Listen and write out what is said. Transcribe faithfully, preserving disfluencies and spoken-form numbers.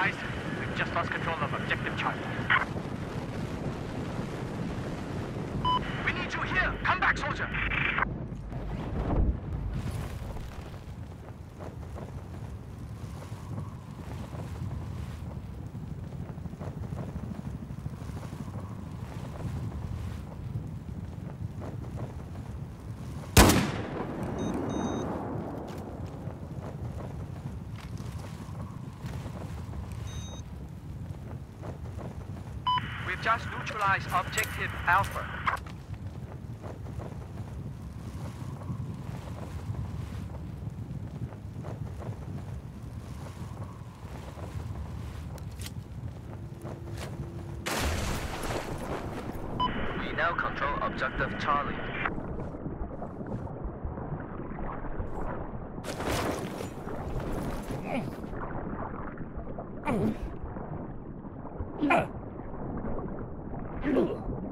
advised, we've just lost control of Objective Charlie. We need you here! Come back, soldier! We've just neutralized Objective Alpha. We now control Objective Charlie. Ugh.